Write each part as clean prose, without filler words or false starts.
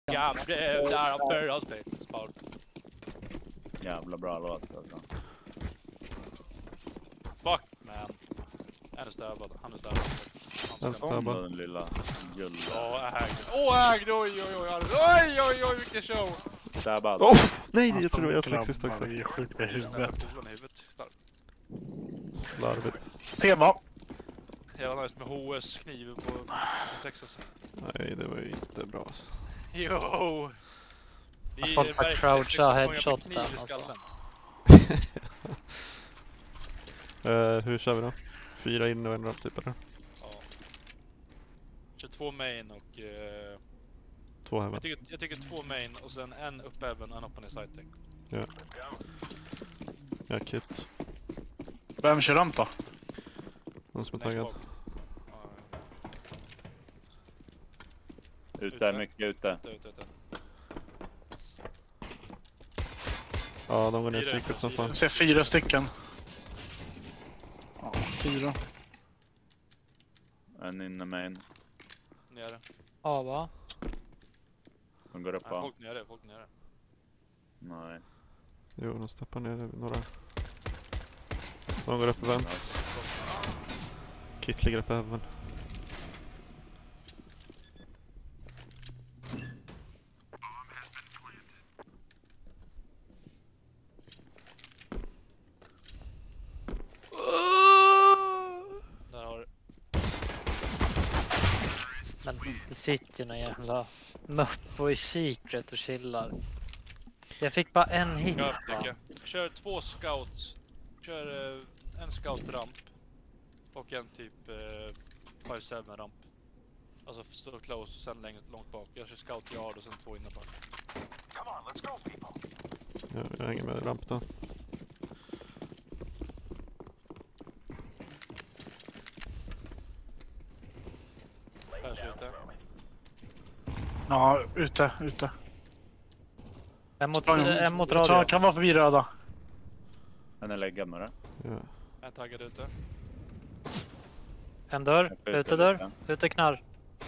got blue där och börjar spela. Jävla bra låt alltså. Fuck man. Han är stövad. Den stövad. Den lilla guld. Oj, vilken show. Stövad. Nej, jag tror jag slog sist också. Jag är sjuk i huvudet. Slarvigt. Tema. Jag var nice med HS-kniven på 6. Nej, det var ju inte bra alltså. Jo! Folk har crouchat headshot där alltså. Hur kör vi då? 4 in och en ramp typ eller? Ja. Kör 2 main och... 2 heaven. Jag tycker 2 main och sen en upp även, en upp på side tank. Ja. Ja, kit. Vem kör ramp då? Någon som är taggad. Ute, mycket ute. Ja, de går ner secret som fan. Jag ser 4 stycken. Ja, 4. En inne main. Nere. Ja, va? De går upp Nej, på. folk nere. Nej. Jo, de steppar ner några. De går upp i vent. Kit ligger uppe även. Där har du. Men det sitter ju någon jävla muppo i secret och chillar. Jag fick bara en hit. Kör 2 scouts. Kör en scout ramp. Och en typ 5-7 ramp. Alltså stå close och sen långt bak. Jag kör scout yard och sen 2 inne bak. Ja, jag hänger med ramp då. Där ute. Ja, ute. En mot radio. Kan vara förbi röda. Den är läggad med det. Ja. En taggad ute. En dörr, utedörr, ute knarr.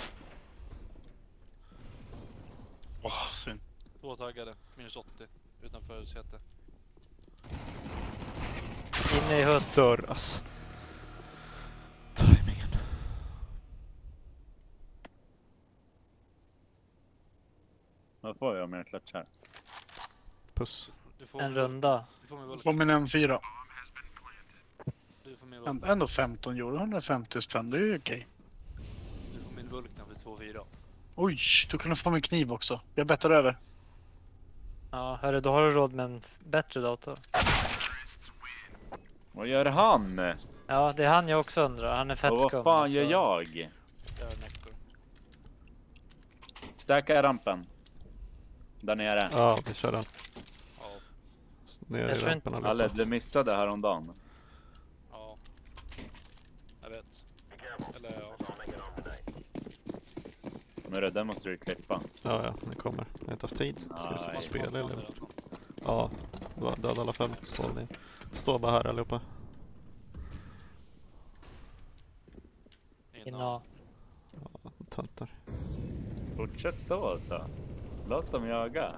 Synd. 2 taggade, minus 80. Utanför CT. Inne i hutt. Dörr alltså. Timingen. Vad får jag om jag klart här? Puss. Du får En runda. Du får min vulkan. Får min M4. Du får min vulkan. Ändå 15 euro, 150 spänn, det är ju okej. Du får min vulkan för 2-4. Oj, du kunde få min kniv också. Jag bettar över. Ja, hörru, då har du råd med en bättre dator. Vad gör han? Ja, det är han jag också undrar. Han är fett Och vad skum. fan alltså. gör jag? Där neckor. Stärka rampen. Där nere. Ja, vi kör den. Ja, Ner Jag i tror rampen Alle, allihopa. du missade häromdagen. ja. Jag vet. Eller ja. Men det måste du klippa. Ja, det kommer. Jag har inte haft tid. Ska vi Nej. spela eller? Ja, döda alla 5. Stå bara här allihopa. Inna. Ja, töntar. Fortsätt stå alltså. Låt dem jaga.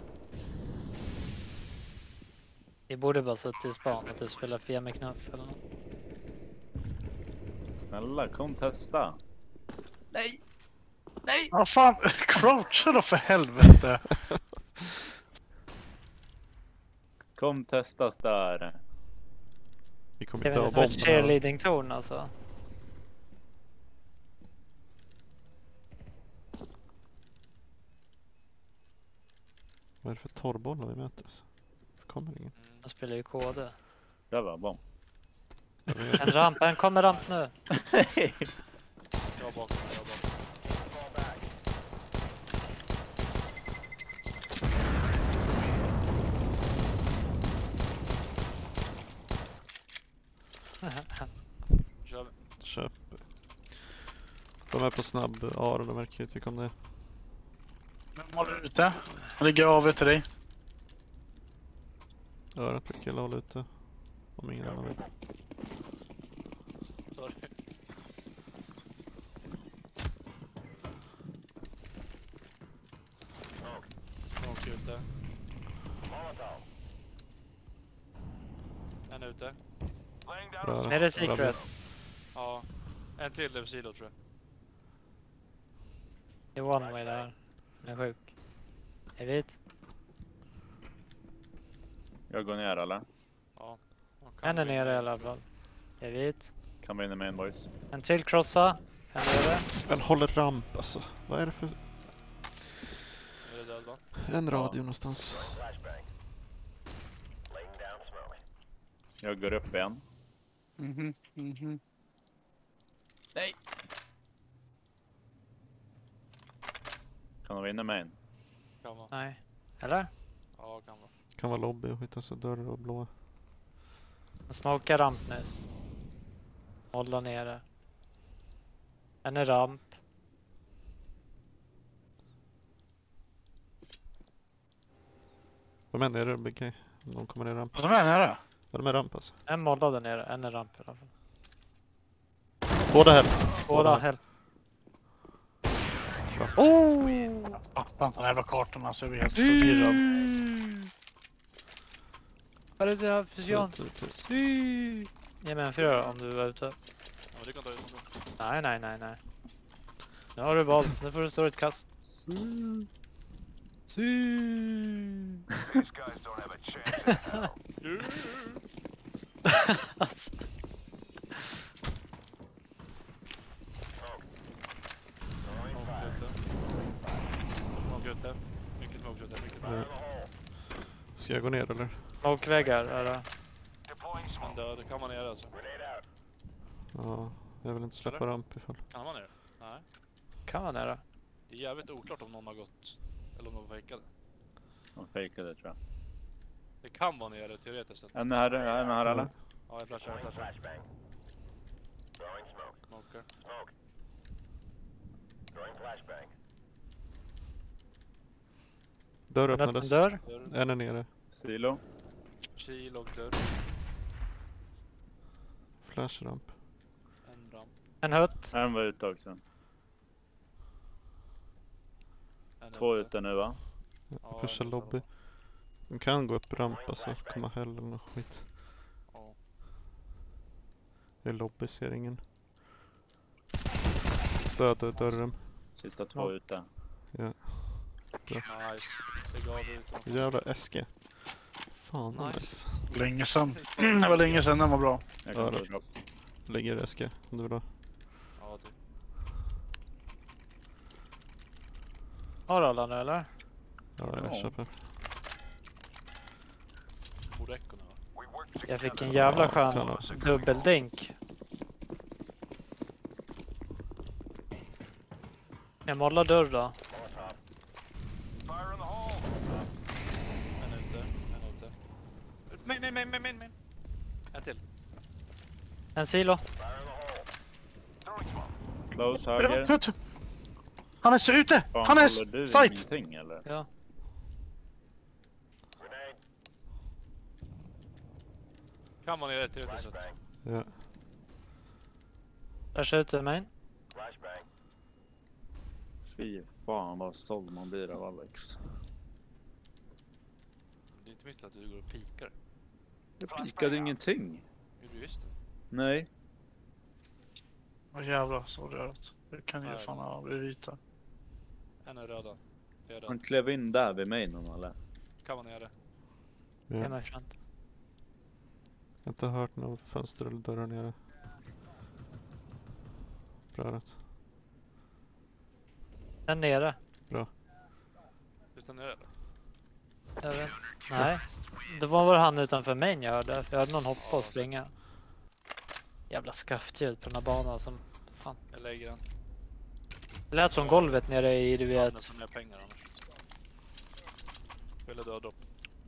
Vi borde bara suttit i span och typ spela fjämmerknapp eller något. Snälla, kom testa. Nej! Nej! Ja fan, croucha då för helvete. Kom testas där. Vi kommer Det inte är ha väl ett bomberna. cheerleading-torn alltså. Vad är det för torrbollar vi möter? Det kommer ingen. Jag spelar ju kode. Det var bom. En kommer ramp nu. Jag bakom. Kör vi. Köp. De är på snabb A, de verkar ju tycka om det. Vem håller ute? Han ligger av till dig. Örat på killa håller ute. Om ingen annan vill. Sorry. ute. En ute. Bra. Är det secret? Ja. En till över silo tror jag. Det är one way där. Den är sjuk. Är vit? Jag går ner eller? Ja. En är nere i alla fall. Är vit? Kan vara inne med en boys. En till krossa. En nere. Den håller ramp alltså. Vad är det för... Är det död va? En radio någonstans. Jag går upp igen. Nej. Kan vara inne med en. Kan vara. Nej. Eller? Ja, kan vara. Kan vara lobby och skita så dörrar och blå. Han smokar ramp nyss. Hålla nere. En är ramp. Vad menar är det BK? De kommer ner ramp. De är nära. Ja, de är ramp alltså. En mollade nere. En är ramp i alla fall. Båda här. Båda helt. Fattar inte den jävla kartan alltså. Jag blir helt förvirrad. Vad är det så för Jan? Ge mig en fyra om du är ute. Ja, det kan ta ut Nej. Nu har du boll. Nu får du stå ett kast. Alltså. Smoke ute. Mycket smoke ute. Mycket smoke. Ska jag gå ner eller? Smokeväggar är det. Han dör. Det kan vara nere alltså. Ja, jag vill inte släppa ramp ifall. Kan han vara nere? Nej. Kan vara nära. Det är jävligt oklart om någon har gått. Eller om de var fejkade. De fejkade tror jag. Det kan vara nere teoretiskt sett. En här eller? Ja, jag flashar. Smoker. Dörr Öppna öppnades. dörr. Dörr. En är nere. Silo. Kil och dörr. Flash ramp. En ramp. En hutt. En var ute också. En Två ute nu va? Ja, Pusha en lobby. De kan gå upp ramp alltså. Komma hell eller något skit. Ja. Det är lobby, ser ingen. Döda dörren. Sista två ute. Nice. Det gav ut. Jävla SG. Fan Nice. nice. Länge sedan. Det var länge sedan den var bra. Jag kan Ja, ta det- drop. Lägger SG om du vill ha. Ja, typ. Har alla nu eller? Ja, jag Ja. köper. Morecco nu va? Jag fick en jävla kan skön ha. dubbeldink. Jag mollar dörr då. En ute. Men. En till. En silo. Close höger. Han är så ute! Fan, Han håller du är sight! ingenting eller? Ja. Kan vara nere teoretiskt sett. Ja. Där ser ut ur mig. Fy fan vad såld man blir av Alex. Det är inte mitt att du går och pikar. Jag pikade ingenting. Gjorde du visst det? Nej. Åh jävlar, så röret. Det kan ju Nej. fan ha blivit vita. En är röda. Jag är Han röd. klev in där vid mig någon eller? Kan vara nere. Ja. Ge mig fram. Jag har inte hört något fönster eller dörrar nere. Bra rätt. En nere. Visst är nere eller? Jag vet. Nej. Det var väl han utanför mig jag hörde. För jag hörde någon hoppa och springa. Jävla skaftljud på den här banan som... Fan. Jag lägger den. Det lät som golvet nere i, du Använder vet. som mer pengar annars. Vill du ha dropp?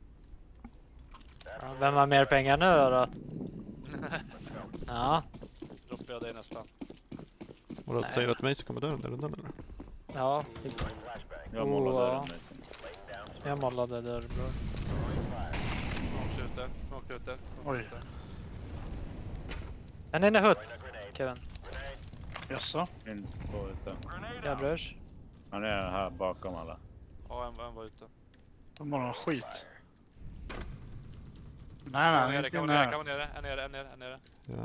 Ja, vem har mer pengar nu då? Ja. Droppar jag dig nästan. Och då Nej. säger du att mig så kommer dörren där undan eller? Ja. Jag målade ja. dörren. Jag målade där bror. Smoke ute. Oj. En inne hutt. Kevin. Jaså? Finns två ute. Jag brors. Han är här bakom alla. Ja, en var ute. De har någon skit. Nej, nej, Kan inte man nere. En nere.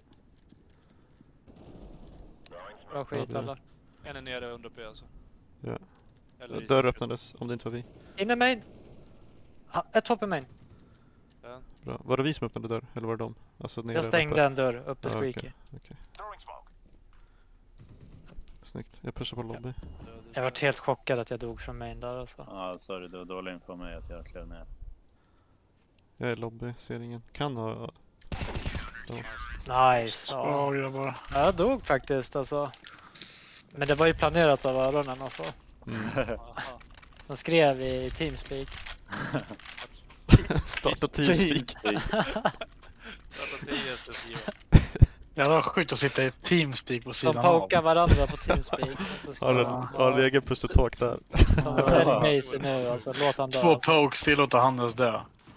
Bra skit det är- alla. En är nere under P alltså. Ja. Eller i Dörr säkert. öppnades, om det inte var vi. Inne main! Ett hopp i main. Ja. Bra. Var det vi som öppnade dörr? Eller var det de? Alltså nere Jag stängde uppe? en dörr uppe Ja, squeaky. Okej. Snyggt. Jag pushar på lobby. Jag vart helt chockad att jag dog från main där alltså. Ja, sorry, det var dålig info för mig att jag klev ner. Jag är i lobby, ser ingen. Kan ha... Nice! Ja. Bra grabbar. Jag dog faktiskt alltså. Men det var ju planerat av öronen alltså. Aha. De skrev i Teamspeak. Starta Teamspeak. Starta 10 SSJ. Ja, det var sjukt att sitta i ett Teamspeak på De sidan av. pokar varandra på Teamspeak. Har en egen push to talk där. De är Macy nu alltså, låt han dö. Två Alltså. pokes, tillåta Hannes dö.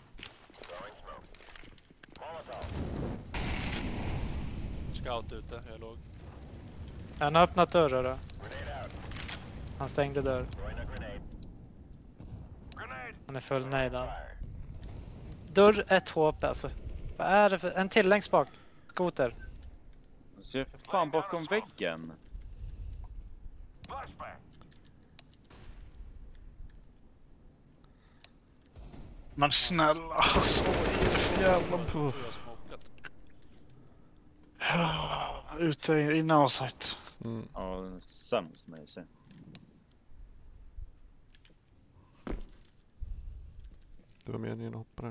Scout ute, jag låg. Han har öppnat dörrar då. Han stängde dörr. Han är full nejdad. Dörr 1 HP alltså. Vad är det för... En till längst bak. Skoter. Se för fan bakom väggen. Men snälla, alltså vad är det för jävla... Jag har smokat. Ute innan och sight. Mm. Ja, sämst med sig. Det var meningen att hoppa där.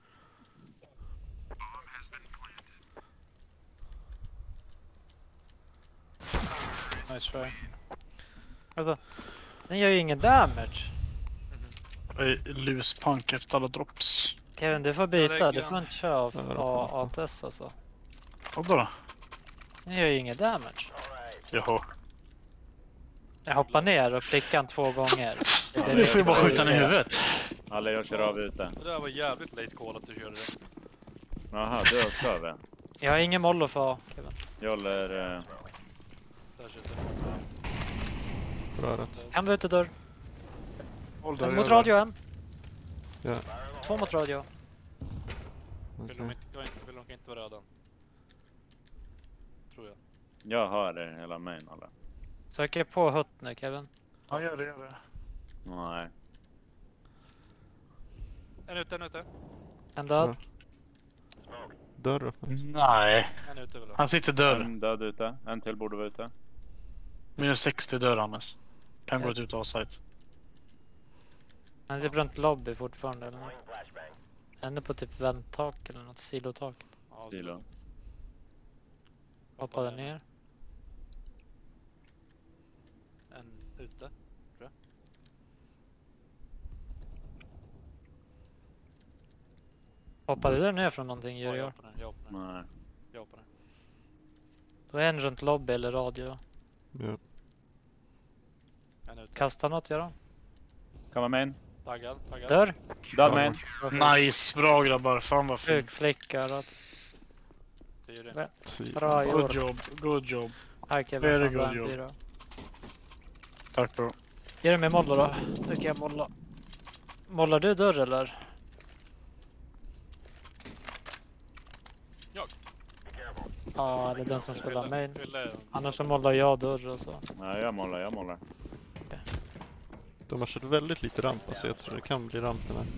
Nice try. Alltså, den gör ju ingen damage. Luspunk efter alla drops. Kevin, du får byta. lägger Du får inte köra Ja, det får ATS alltså. Vadå då? Den gör ju ingen damage. Jaha. Jag hoppar ner och klickar han 2 gånger. Vi får ju bara skjuta den i huvudet. Alla jag kör av ute. Det där var jävligt late call att du körde det. Jaha, du har också över. Jag har ingen mollo för Kevin. Jag håller... Där sitter Bra rätt. Han var ute dörr. Håll En där, mot gör radio en. Ja. 2 mot radio. Vill Okej. de inte vara röda? Tror jag. Jag har det hela main alla. Söker på hutt nu Kevin. Ja, gör det. Nej. En ute. En död. Dörr öppnas. Nej. En ute väl då. Han sitter dörr. En död ute. En till borde vara ute. Minus 60 dörr Hannes. Kan gå ut av sight. Han är typ runt lobby fortfarande eller något. Han är på typ vänttak eller något, silotak. Ja, Silo. Hoppade ner. En ute. Hoppade du ner från någonting Ja, jag Junior? hoppar den. Nej. Jag hoppar den. Då är en runt lobby eller radio. Ja. En ute. Kasta något gör de. Kan vara main. Taggad. Dörr. Död main. Nice, bra grabbar. Fan vad fint. Flugflicka. Det är ju det. Bra Good gjort. job, good job. Här Kevin. Very från good Brand job. 4. Tack bro. Ge det med mollo då. Nu kan jag molla. Mollar du dörr eller? Jag. Ja, det är den som spelar main. Fylla. Annars så mollar jag dörr och så. Nej, jag målar. De har kört väldigt lite ramp, så jag tror det kan bli rampen här.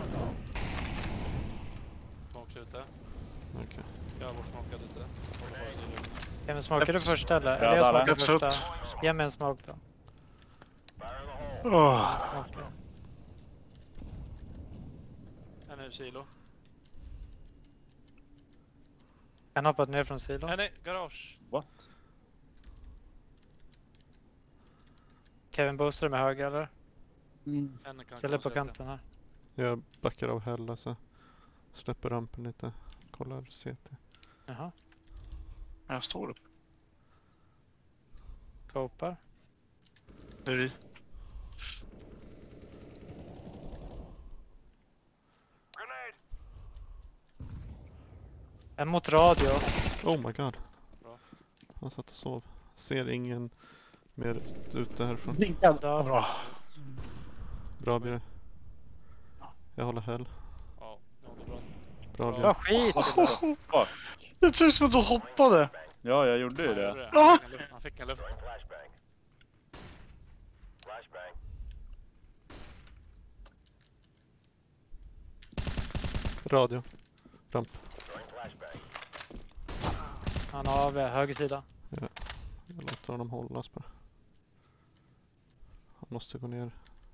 Smoke ute. Okej. Jag har smokat ute. Kevin, smakar du första eller? Eller Ja, jag alla. smakar Peps första. upp. Ge mig en smak då. Åh. En är silo. Han har hoppat ner från silo. En är garage. What? Kevin, boostar du med höger eller? Mm. En kan Ställer på komma kanten här. Jag backar av hälla så släpper rampen lite. Kollar CT. Jaha. Jag står upp. Copar. Det är vi. En mot radio. Oh my god. Bra. Han satt och sov. Ser ingen mer ute härifrån. Död. Bra. Bra Björn. Jag håller häll. Ja, det är bra. Bra Bra Leon. skit! Fuck. Det såg ut som att du hoppade. Ja, jag gjorde ju Han det. gjorde det. Ja. Han fick en luft. Radio. Ramp. Han har höger sida. Jag låter honom hållas bara. Han måste gå ner.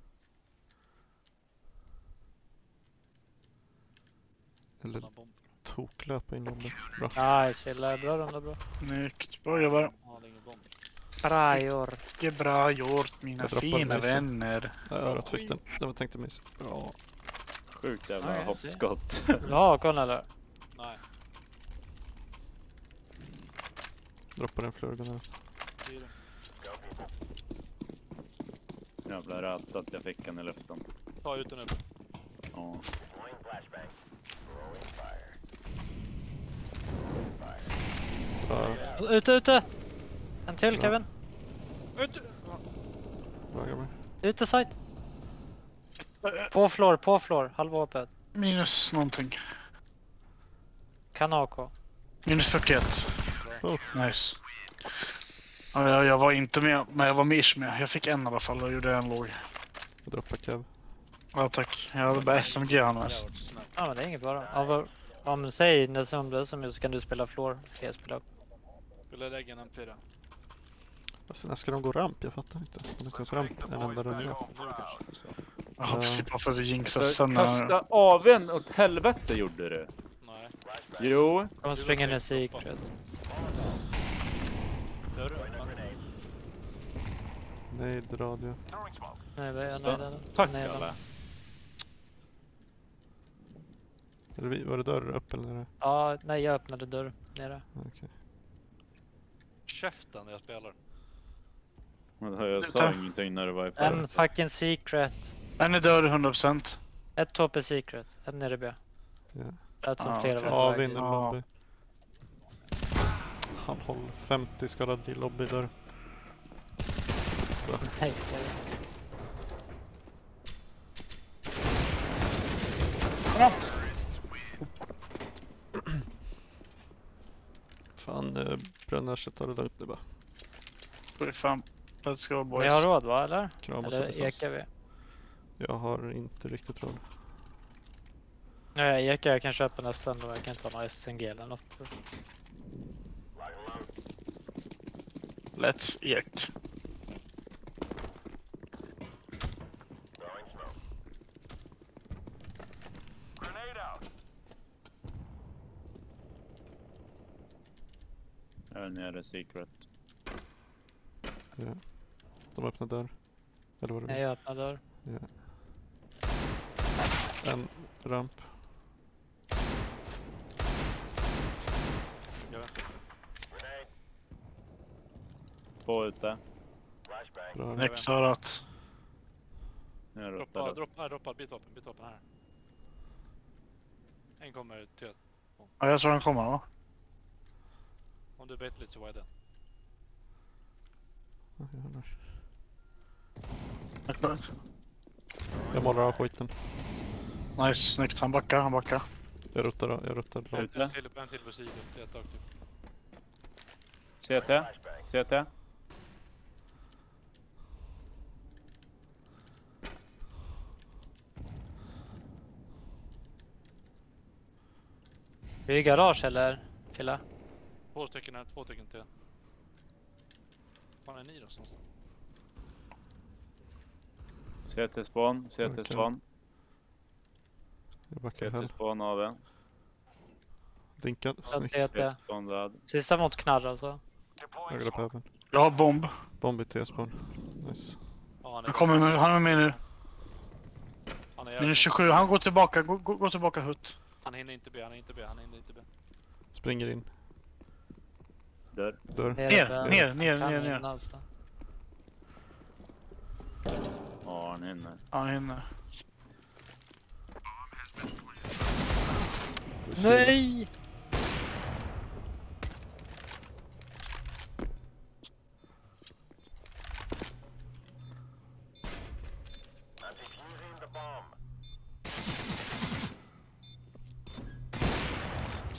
Eller Han har bomb. toklöpa in lobben. Bra. Nice, Fille. Bra runda, bra. Snyggt. Bra jobbat. Han hade ingen bomb. Bra gjort. Mycket bra gjort mina Jag droppar fina mig så. vänner. Ja, örat fick den. Det var tänkte mig. Bra. Sjukt jävla Okej, hoppskott. Ja, kolla eller? Nej, Droppar en flurgan här. det är det. Jävla rätt att jag fick en i luften. Ta ut den nu. Ja. Bra. Ute! En till Ja. Kevin. Ut! Bra grabbar. Ute site. På floor. Halva öppet. Minus någonting. Kan AK. Minus 41. Oh. Nice. Ja, jag var inte med, men jag var med. Jag fick en i alla fall och gjorde en låg. Jag droppar Kev. Ja tack. Jag hade bara SMG han Det har alltså. varit snabbt. Ja men det är inget bara. Om du säger det som det som är så kan du spela floor. Ska jag spela upp. Vill jag lägga en MP där? Alltså när ska de gå ramp? Jag fattar inte. De har inte ramp en enda runda. Nu kanske. Ja precis, bara för att du jinxade Alltså, sönder. kasta AWn åt helvete gjorde du. Nej. Jo. De springer ner secret. Dörren öppen. Nej, radio. Nej, vad är Så, jag? Tack Nej, alla. Var det dörr upp eller nere? Ja, nej jag öppnade dörr nere. Okej. Käften när jag spelar. Jag sa ingenting när du var i En förra. fucking secret. En är död 100%. Ett topp är secret. Ett nere B. Ja. Rätt som Ah, flera okej. var Ja, på väg vinner dit. lobby. Han håller 50 skadad i lobbydörr. Nej, ska jag. Fan, Brännärset tar det lugnt nu bara. Fy fan. Let's go Ni boys. har råd va, eller? Kramas Eller allesammans. ekar vi? Jag har inte riktigt råd. Nej, ekar jag kan köpa nästan och jag kan ta några SNG eller något. Let's ek. Jag är nere secret. Ja. De öppnar dörr. Eller vad det Nej, var. jag öppnar dörr. Ja. En ramp. Jag vet inte. Två ute. Bra. Next örat. Jag Droppa, rottar. droppa, bitvapen här. En kommer till Ja, jag tror han kommer va? om du vet lite så var jag den. Jag målar av skiten. Nice, snyggt. Han backar. Jag ruttar rakt. Ute. En till på sidan, det är ett tag typ. CT. Vi är i garage eller? Killar? Två stycken till. Var är ni någonstans? CT spawn. Okej. Jag backar CT här. spawn AW. Dinkad. Snyggt. TT. CT spawn död. Sista mot knarr alltså. Jag går på även. Jag har bomb. Bomb i T-spawn. Nice. Ja, Han är med nu. Han är Minus 27. Han går tillbaka. Gå tillbaka hutt. Han hinner inte be. Springer in. Dörr. Dörr. Ner. Alltså. Ja, han hinner. Han hinner. Nej!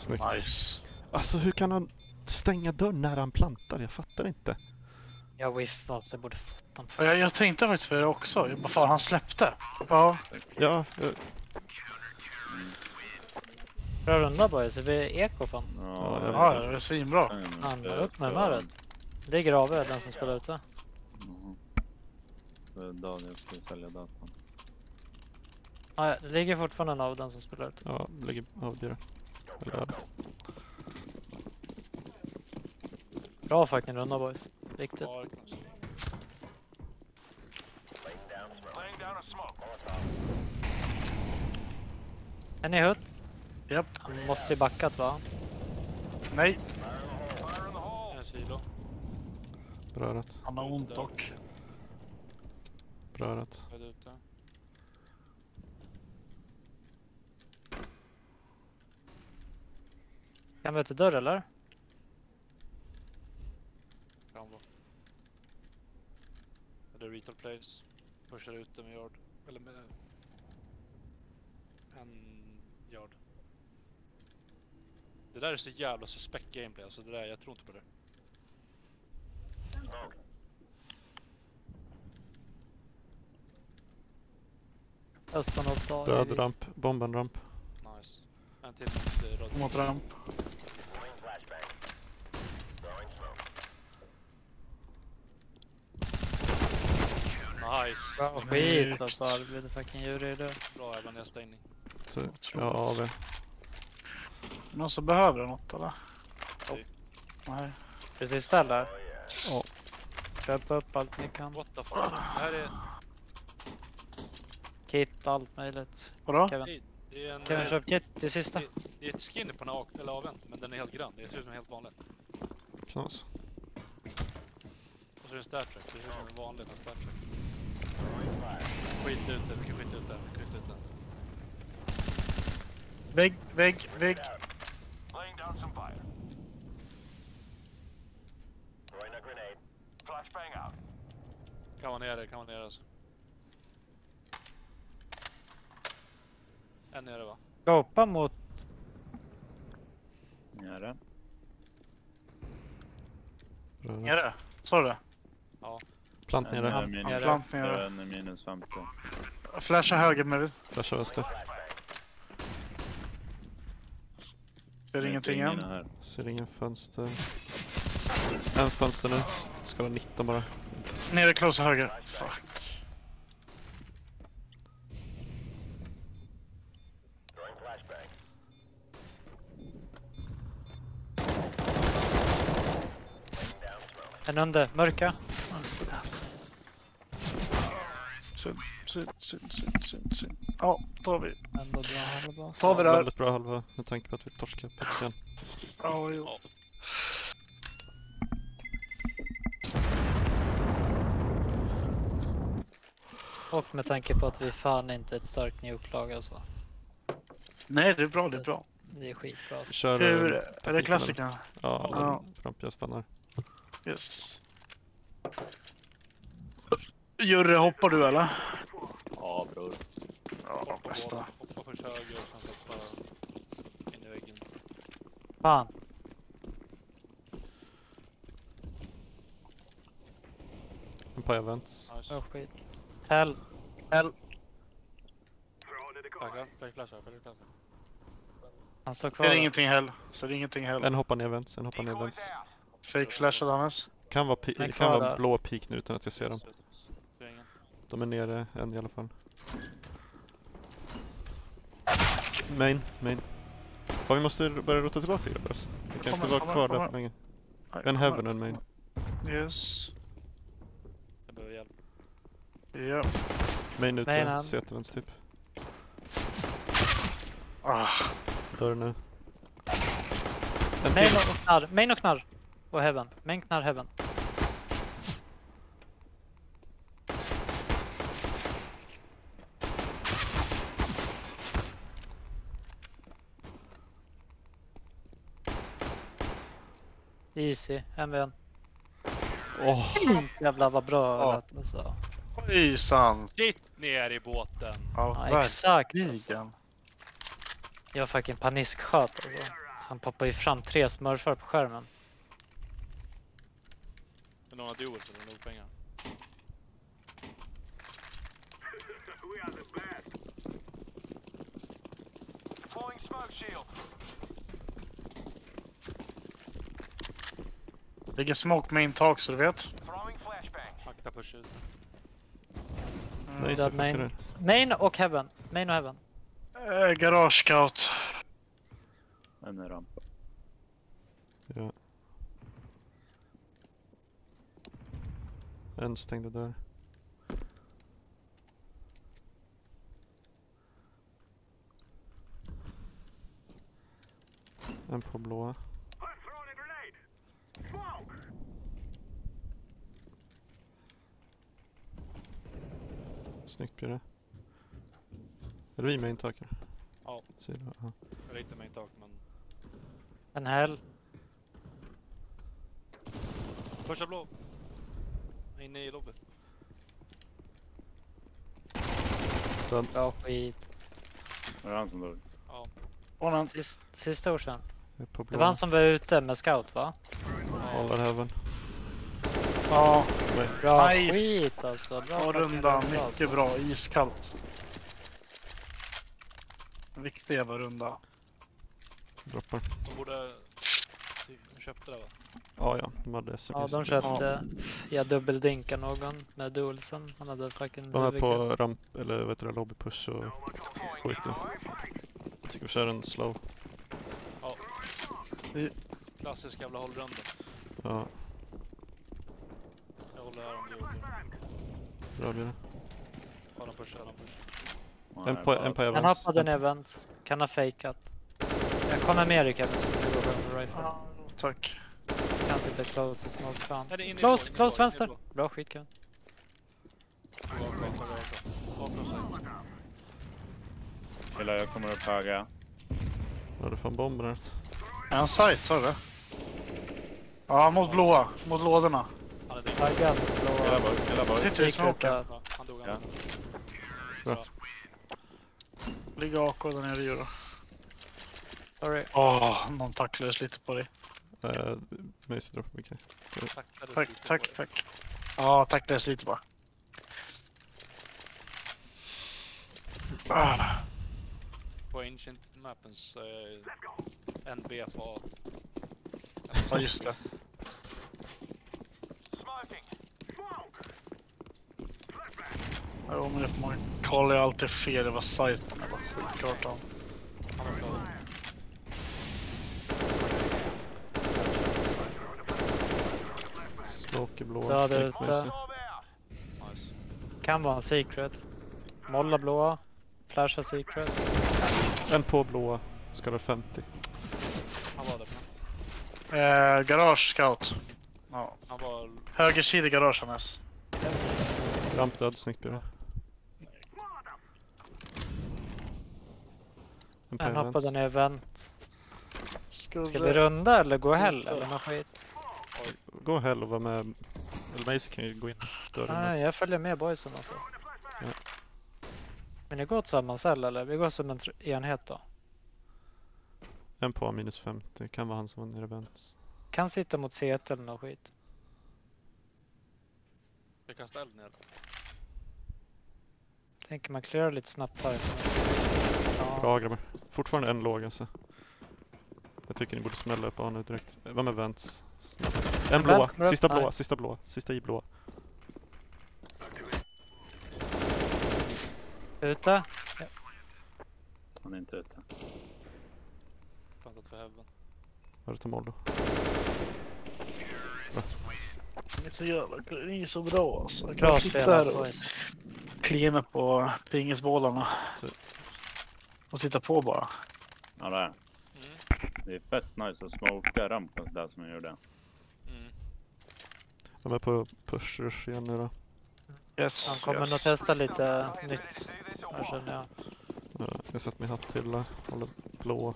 Snyggt. Nice. Alltså hur kan han stänga dörren när han plantar? Jag fattar inte. Jag whiffade så jag borde fått den. Jag tänkte faktiskt på det också. Jag bara, fan han släppte. Ja. Ja, Bra runda boys, vi är eko fan. Ja, jag Ja, det är svinbra. Han är upp med humöret. Det är Grave, den som spelar ute. Daniel ska sälja datorn. Ja, det ligger fortfarande av den som spelar ute. ja, lägger avgöra. Eller örat. Bra fucking runda boys. Viktigt. Ja, det kan jag se. Är ni hut? Japp. Han måste ju backat va? Nej, En kilo. Bra örat. han har ont dock. Bra örat. Är det ute? Kan vi ut dörr eller? Kan vara. Eller retail place. Pushar ut en yard. Eller med en yard. Det där är så jävla suspekt gameplay. Alltså det där, jag tror inte på det. Östan upp då. Död ramp. Bomben ramp. Nice. En till mot rad. Mot ramp. Nice. Bra skit alltså, det blir det fucking djur i det. Bra även nedstängning. Så, ja, AV. Någon som behöver något eller? Nej. Nej. Precis där där. Ja. Köp upp allt ni kan. What the fuck? Det här är... Kit, allt möjligt. Vadå? Kevin, Det är en... Kevin köp kit till sista. Det är ett skinny på den här eller avvänt, men den är helt grön. Det ser ut som helt vanligt. Knas. Och så är det en Star Trek. Det ser ut som en vanlig Star Trek. Skit ut det, vi kan skita ut det. Vi kan skita ut det. Vägg, vägg, vägg. Laying down some fire. Throwing a grenade. Flashbang out. Kan vara nere alltså. En nere va? Gopa mot... Nere. Bra örat. Nere. Sa du det? Ja. Plant nere. Han- minus, plant nere. en minus 50. Flasha höger med. Flasha vänster. Ser ingenting ingen än. här. Ser ingen fönster. En fönster nu. Ska vara 19 bara. Nere close höger. Fuck. Throwing flashbang. Laying down smoke. En under, mörka. Syn. Ja, tar vi. Ändå bra halva. Tar vi där. Väldigt bra halva med tanke på att vi torskar pucken. Ja, jo. Och med tanke på att vi fan inte är ett starkt nuke-lag alltså. Nej, det är bra, det är bra. Det är skitbra alltså. Kör... Hur, är det taktik klassiken? Ja, Ja. framp jag stannar. Yes. Jurre, hoppar du eller? Ja, bror. Ja, bästa. Hoppa på höger och sen hoppa in i väggen. Fan. En par events. Nice. Bra skit. Hell. Flacklar. Han står kvar. Ser där. ingenting heller. Ser ingenting heller. En hoppar ner events. En hoppar ner events. Fake flashad Hannes. Kan vara, Men kan kvar vara där. blå peak nu utan att jag ser dem. Ser ingen. De är nere en i alla fall. Main. Ja, vi måste börja rota tillbaka grabbar. Vi kan inte vara kvar där för länge. En heaven och en main. Yes. Jag behöver hjälp. Ja. Main ute, Main han. C-events typ. Ah. Dörr nu. En Main till. och knarr. Main och knarr. Och heaven. Main, knarr, heaven. Easy. MVN. Åh, Jävlar vad bra Ja. lät alltså. Ojsan. Shit ner i båten! Ja, Ja, exakt alltså. verkligen. Jag fucking panisksköt alltså. Han poppar ju fram 3 smurfar på skärmen. Men någon har dual så det är nog pengar. Deploying smoke shield. Ligger smoke med intag så du vet. Throwing flashbang. Akta push ut. Nej, Död så main. fuckar Main och heaven. Main och heaven. Garage scout. En är ramp. det. Ja. En stängde dörr. En på blåa. Snyggt blir det. Är det vi med intaker? Ja. Sida, ja. Jag är inte med i tak men... En hell. Första blå. Inne i lobby. Bra skit. Var det han som dog? Ja. Och han Sista år sedan. Jag är på Det blå. var han som var ute med scout va? Håller heaven. ja, Bra Nice. skit alltså. Bra och fucking runda. runda, Mycket alltså. bra. Iskallt. Viktig jävla runda. Droppar. De borde... De köpte det va? Ja, de hade SMG. Ja, de köpte. Jag dubbeldinkade någon med dualsen. Han hade fucking De är huvudgrepp. på ramp, eller vet du det, lobbypush och skit nu. Jag tycker vi kör en slow. Ja. Klassisk jävla hållrunda. Ja, Jag håller här om du håller. bra blir det. Ja, de pushar. En på Han events. hoppade en event. Kan ha fakeat. Jag kommer med Rickard så kan du gå över rifle. Ja, tack. Kan sitta close och smoke fan. Nej, det är inne i Close, blå, close inne i vänster. blå. Bra skitkul. Hela jag kommer upp höga. Ja, du får en bomb där. Är han sight, sa du det? Ja, mot blåa. Mot lådorna. Han är ding. Taggad. Hela boy, hela boy. Sitter i Secret, smoken. ja. Ja, han dog. Ja. Bra. Ligger AK där nere i då. Sorry. Någon tacklades lite på dig. Macy drop, okej. Tack. Ja, tacklades lite bara. På Ancient Mappens NBFA. Ja, just det. Smoking. Jo, men man kollar ju alltid fel. Det var sight på den här skitkartan. Han var klar. Smoke i blå. Ja, det är Snyggt, ute. Macy. Move out. Nice. Kan vara en secret. Molla blåa. Flasha secret. En på blåa. Ska det 50. Han var där. Garage scout. Ja. Han var... Högersida garage Hannes. Ramp död, snyggt blir det. En på Han hoppade events. en event. Ska vi Skulle... runda eller gå hell eller något skit? Gå hell och vara med. Eller Macy kan ju gå in dörren. Nej, jag följer med boysen alltså. Ja. Men ni går tillsammans eller? Vi går som en enhet då. En på minus 50. Kan vara han som var nere i events. Kan sitta mot CT eller något skit. Jag kastar eld ner. Tänker man cleara lite snabbt här. Ja. Bra grabbar. Fortfarande en låg alltså. Jag tycker ni borde smälla upp nu direkt. Var med events. Snabbt. En blå. kommer upp. Sista blå. Nej. Sista blå. Sista i blå. Ute. Han är inte ute. Plantat för heaven. Var det Tomollo? Ni är så bra alltså. Jag Bra kan sitta spelat här och boys. klia mig på pingisbollarna. Och titta på bara. Ja, där. Det är fett nice att smoka rampen sådär som jag gjorde. Mm. De är på pushers igen nu då. Yes, Han kommer nog testa lite nytt. Här känner jag. Ja, jag sätter min hatt till. Håller blå.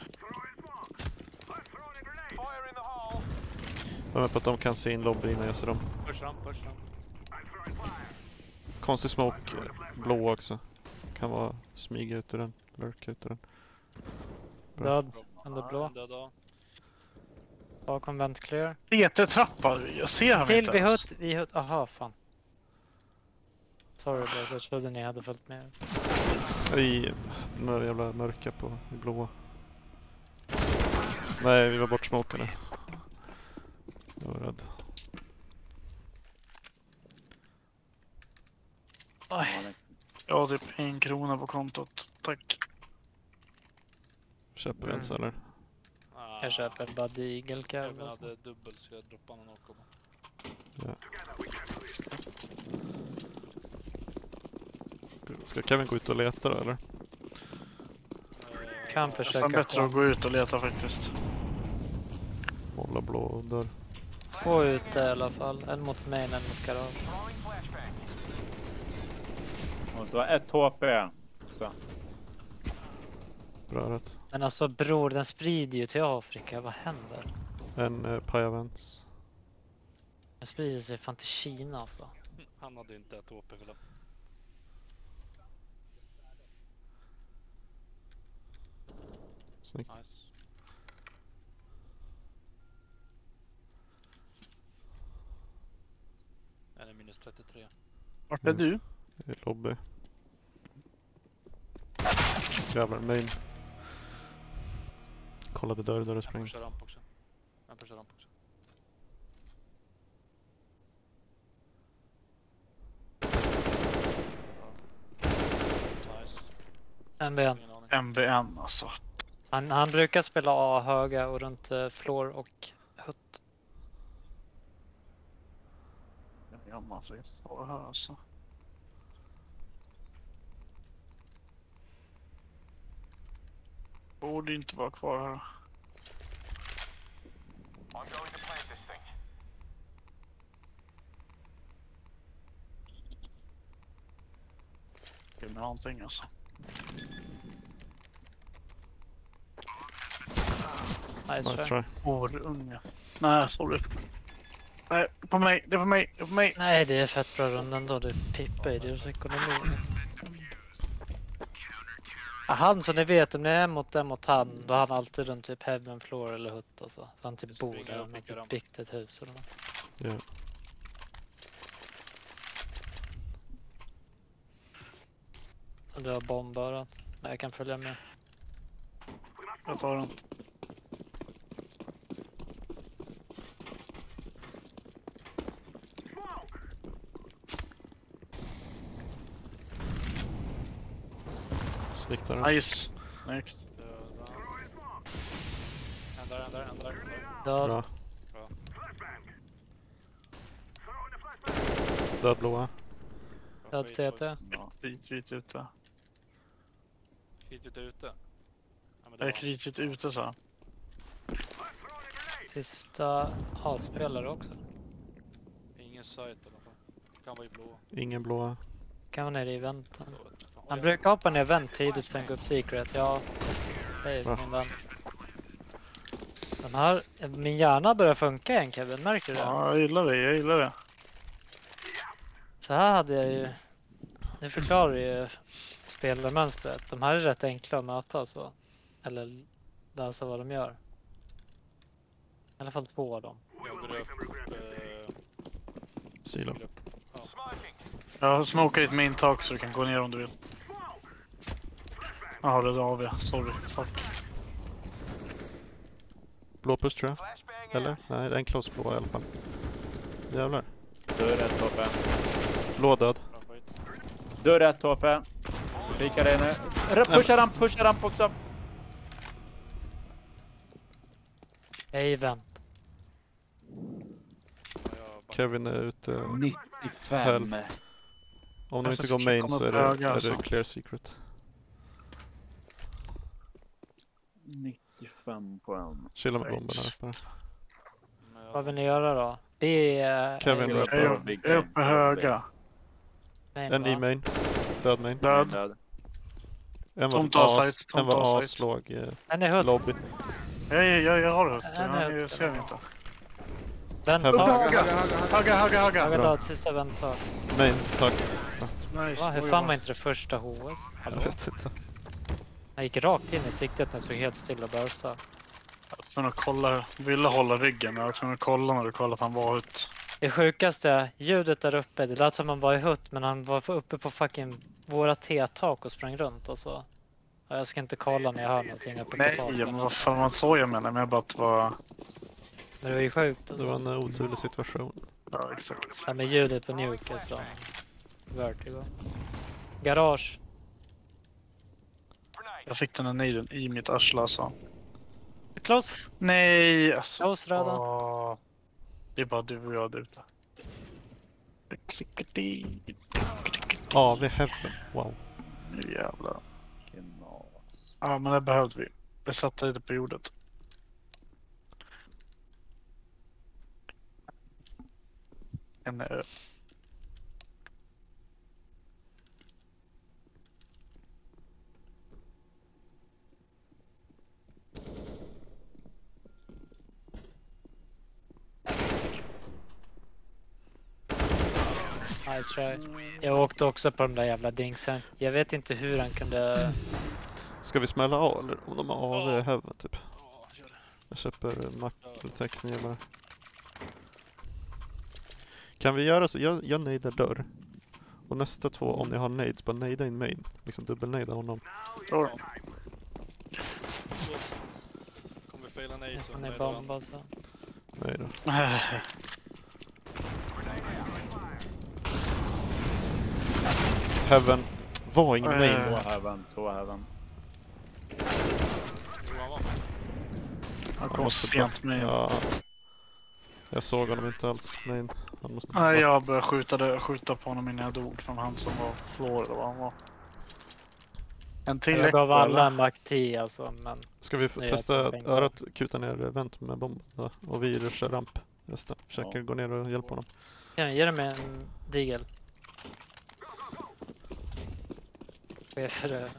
Fire in the hole. De är på att de kan se in lobby innan jag ser dem. Push ramp. Konstig smoke. Blå också. Kan vara smyga ut ur den. Lurka ut ur den. Bra. Död. Under blå. Död av. Bakom vent clear. PT-trappa, jag ser honom Till inte vi ens. hut, vi hut. Aha, fan. Sorry boys, jag trodde ni hade följt med. I några jävla mörka på i blåa. Nej, vi var bortsmokade. Jag var rädd. Oj. Jag har typ 1 krona på kontot. Tack. Köper vi ens eller? Jag köper bara digelkarv. Kevin Alltså. hade dubbel så jag droppade någon och Ja. Ska Kevin gå ut och leta då eller? Kan Nästan försöka bättre att få gå ut och leta faktiskt. Måla blå dörr. 2 ute i alla fall. En mot main, en mot garage. Throwing flashbang. Och så 1 HP. Så. Bra rätt. Men alltså bror, den sprider ju till Afrika. Vad händer? En pajavents. Den sprider sig fan till Kina alltså. Han hade inte ett HP väl? Snyggt. Nice. En är minus 33. Vart är du? I lobby. Jävlar, main. Kollade dörr där och En sprang. pushar ramp också. En pushar ramp också. Nice. En ben. Ingen aning. MBN alltså. Han brukar spela A höga och runt floor och hut. Ja, man får ta det här alltså. Borde inte vara kvar här. I'm going to plant this thing. Det är någonting alltså. Nice Nice try. try. Orunge. Nej, sorry. Nej, på mig, det är på mig, det är på mig. Nej, det är fett bra rundan då. Du pippar i deras ekonomi. Han som ni vet, om ni är mot han, då har han alltid runt typ heaven floor eller hut alltså. Han typ Så bor springer där och och har pickar dem. typ byggt ett hus eller något. Ja. Och du har bombörat. Men jag kan följa med. Jag tar den. Snyggt där. Nice. Snyggt. Döda. En där, en där, en där. Död. Bra. Död blåa. Död CT. Ja, kritigt ute. Kritigt ute. Ja, men det Jag är var- kritigt ute så. Sista A-spelare också. Ingen site i alla fall. Kan vara i blå. Ingen blåa. Kan vara nere i väntan. Blå, vet fan. Han Oj, brukar hoppa ner vänt tidigt sen gå upp secret. Ja, det är Bra. min vän. Den här, min hjärna börjar funka igen Kevin, märker du det? Ja, jag gillar det, jag gillar det. Så här hade jag ju... Det förklarar ju spelarmönstret. De här är rätt enkla att möta så. Eller läsa vad de gör. I alla fall 2 av dem. Jag går upp. Silo. Går upp. Smoking. Jag smokar ditt main tak så du kan gå ner om du vill. Jaha, det är AV. Sorry. Fuck. Blå push tror jag. Flashbang Eller? out. Nej, det är en close blå i alla fall. Jävlar. Dörr 1 HP. Blå död. Bra skit. Dörr 1 HP. Fikar det nu. Pusha ramp också. Ej vänt. Ja, jag bara- Kevin är ute. 95. Om de Alltså, inte går ska main komma så upp är höga, det alltså. clear secret. 95 poäng. Chilla med bomberna här uppe. Men jag- Vad vill ni göra då? B... Kevin är- röper. Jag är uppe höga. main, En i va? main. Död main. Död. En Tomt var A-site, as, tomt en var A-site. aslåg En är hut. lobby. Jag har det. En är Jag uppe. ser inte. Vänt Höger. tak. Höga. Höga Bra. död, sista vänt tak. Main, tack. Nice. Va, hur Oj, fan oj. var inte det första HS? Jag vet inte. Han gick rakt in i siktet när jag såg helt still och burstade. Jag var tvungen att kolla, ville hålla ryggen, men jag var tvungen att kolla när du kollade att han var ut. Det sjukaste, ljudet där uppe, det lät som han var i hutt, men han var uppe på fucking våra T-tak och sprang runt och så. Ja, jag ska inte kolla när jag hör någonting uppe på Nej, taket. men vad fan var så jag menar, men jag bara att det var... Men det var ju sjukt Det alltså. var en oturlig situation. Ja, exakt. Ja, med ljudet på Nuke alltså. Vertigo. Garage. Jag fick den här nejden i mitt arsle alltså. Close. Nej, alltså. Close röda. Åh. Det är bara du och jag där ute. Ja, vi heaven. Wow. Nu jävlar. Knas. Ja, men det behövde vi. Vi satte lite på jordet. En ö. Nice try. Jag åkte också på de där jävla dingsen. Jag vet inte hur han kunde... Ska vi smälla av eller om de har AV Ja. heaven typ? Ja, gör det. Jag köper Mac-tech 9 bara. Kan vi göra så? Jag nejdar dörr. Och nästa två, om ni har nades, bara nejda in main. Liksom dubbelnejda honom. Så. Kommer vi faila nej så Han nej är då. bomb alltså. Nej då. Heaven. Var ingen main. Två heaven. Johan var. Han kom sent med. Ja. Jag såg honom inte alls main. Han måste... Nej, jag började skjuta på honom innan jag dog från han som var floor eller vad han var. En till Jag gav echo, alla eller? en Mac 10 alltså, men... Ska vi få Nej, testa jag att tänkte- örat kuta ner vänt med bomben då? Och vi rushar ramp resten. Försöker Ja. gå ner och hjälpa honom. Ja, ge dem en digel. För det.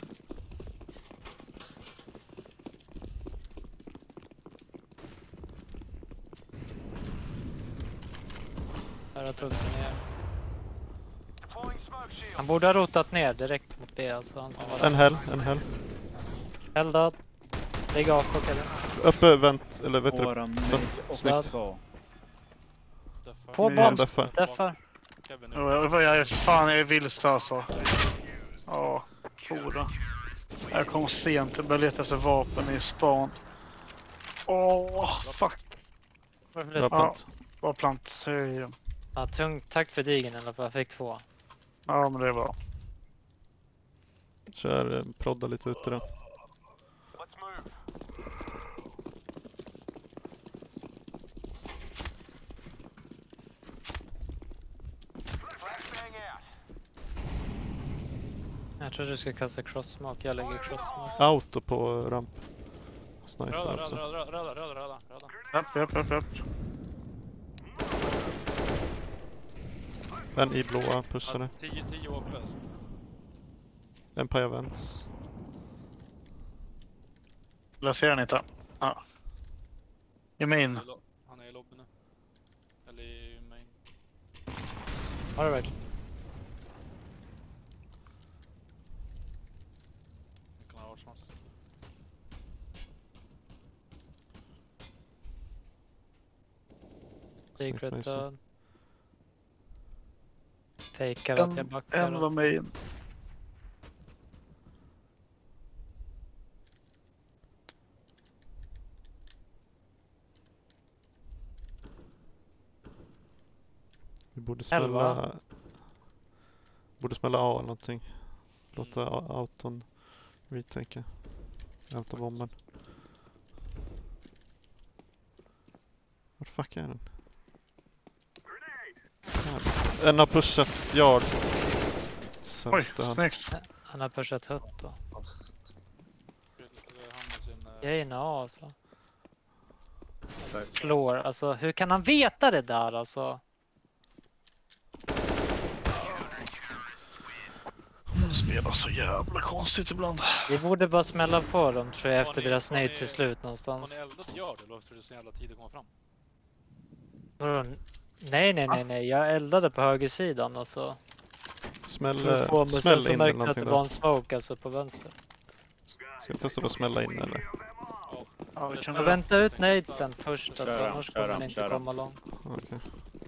Här tog sig ner. Deploying smoke shield. Han borde ha rotat ner direkt mot B alltså. Han som var En hell. eldad. Lägg av och eller. Uppe vänt, eller vet du? Våra nej och Snyggt. så. Deffar. Två Men bomb. Deffar. Deffar. Kevin Jag är fan, jag är vilse alltså. Ja, hora. Jag kom sent, jag började leta efter vapen i span. Åh, fuck. Bra plant. Vad plant. Ja, tungt. Tack för digen i alla fall. Jag fick 2. Ja, men det var. Kör prodda lite ute då. Let's move. Flashbang out. Jag tror du ska kasta cross-smoke. Jag lägger cross-smoke. Auto på ramp. Sniper Röda, alltså. röda. Japp. En i blåa pushade. 10 HP. En på events. Jag ser den inte. Ja. I main. Han är i lobby nu. Eller i main. Har du verkligen? Det kan ha varit sånt. Secret Mason. död. Fejkar att jag backar. En var main. Vi borde 11. smälla... Borde smälla A eller någonting. Låta auton retake. Hämta bomben. Vart fuck är den? Här. En har pushat yard. Oj, Sämsta han. snyggt. Han har pushat hutt då. Fast. Han med sin... Jag är inne A alltså. Floor, alltså hur kan han veta det där alltså? De spelar så jävla konstigt ibland. Vi borde bara smälla på dem tror jag Har efter ni- deras har ni- nades är slut Har någonstans. ni eldat gör det eller varför är det så jävla tid att komma fram? Vadå? Nej. Jag eldade på högersidan alltså. Smäll, För att få mig sen smäll så in eller märkte jag att det någonting var där. en smoke alltså på vänster. Ska vi testa att smälla in eller? Ja, vi kan Jag vänta ut nadesen först Kör alltså, han, annars kör kommer han, man inte kör han. komma långt. Okej.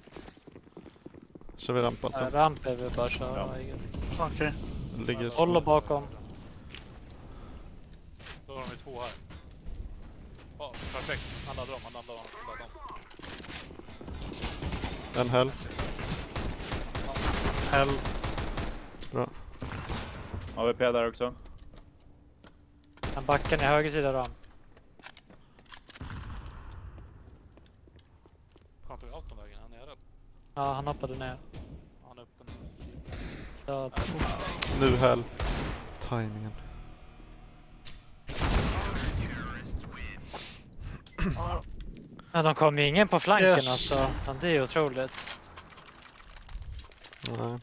Kör vi ramp alltså? Ramp är vi bara köra. Ja. Okej. Ligger Håller bakom. Då har de 2 här. Ja, perfekt. Han laddar dem, han laddar dem. en hell. Hell. Bra. AVP där också. Han backar ner höger sida ramp. Han tog autovägen, han är rädd. Ja, han hoppade ner. Han är uppe. Så, Nu hell. Timingen. men de kom ju ingen på flanken Yes. alltså. Men det är otroligt. Nej.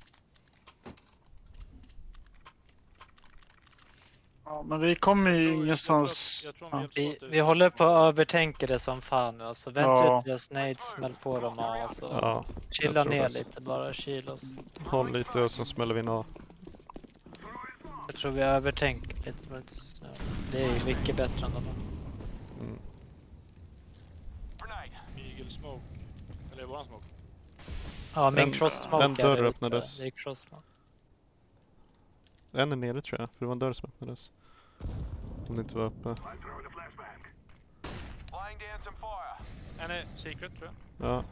Ja, men vi kommer ju ingenstans. Jag tror de hjälps åt Vi håller på att övertänka det som fan nu alltså. Vänt Ja. ut deras nades, smäll på dem och alltså. Ja. Chilla jag tror ner det. lite bara, chilos. Håll lite och så smäller vi in A. Jag tror vi övertänker lite för att det är ju mycket bättre än de här. Mm. Grenade. Eagle smoke. Eller våran smoke. Ja, min En- cross smoke en dörr är ute. öppnades. Det är cross smoke. En är nere tror jag, för det var en dörr som öppnades. Om det inte var uppe. Laying down some fire. En är secret tror jag. Ja,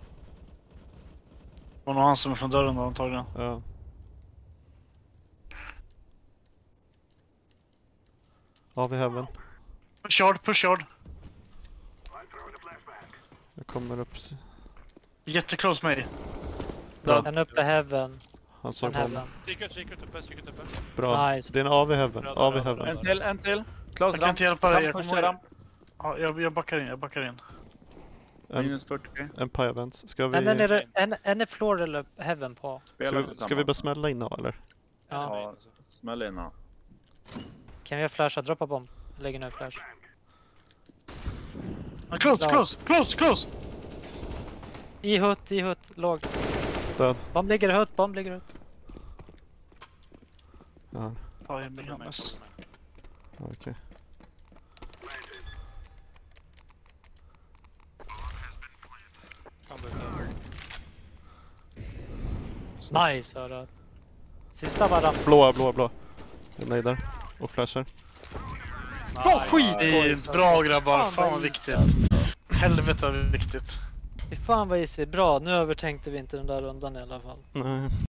Och någon han som är från dörren då antagligen. ja. Ja, vi heaven. Push yard. Jag kommer upp. Jätteclose mig. Bra. En uppe heaven, Han såg en bomb. heaven. Secret uppe. Bra. Nice. Det är en AV heaven. Bra, AV bra, heaven. bra. En till. Jag Close kan ramp. inte hjälpa dig. Jag Ramp, kommer... ramp. Ja, jag backar in. En, Minus 40. en pajavent. Ska En är, vi... nere, en är floor eller heaven på. Ska vi bara smälla in A eller? Ja. Ja, smäll in. Kan vi flasha? Droppa bomb. Jag lägger nu flash. Close! I hut, låg. Död. Bomb ligger i hut. Ja, Ja, jag blir Johannes. okej. Kan du inte. Nice hörru. Sista var ramp. Blå. Jag nejdar. Och flashar. Bra skit! Fint, bra grabbar. Fan vad easy, viktigt. alltså. Helvete vad viktigt. Fy fan vad easy. Bra, nu övertänkte vi inte den där rundan i alla fall. Nej.